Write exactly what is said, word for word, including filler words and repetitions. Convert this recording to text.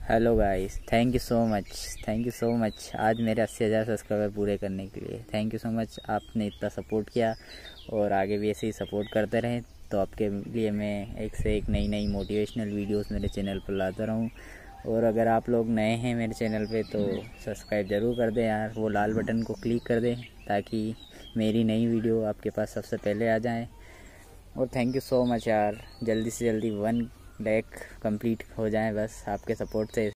Hello guys, thank you so much thank you so much आज मेरे अस्सी हज़ार सब्सक्राइबर पूरे करने के लिए थैंक यू सो मच। आपने इतना सपोर्ट किया और आगे भी ऐसे ही सपोर्ट करते रहें तो आपके लिए मैं एक से एक नई नई मोटिवेशनल वीडियोस मेरे चैनल पर लाता रहूं। और अगर आप लोग नए हैं मेरे चैनल पे तो सब्सक्राइब ज़रूर कर दें यार, वो लाल बटन को क्लिक कर दें ताकि मेरी नई वीडियो आपके पास सबसे पहले आ जाए। और थैंक यू सो मच यार, जल्दी से जल्दी वन लाख कंप्लीट हो जाए बस आपके सपोर्ट से।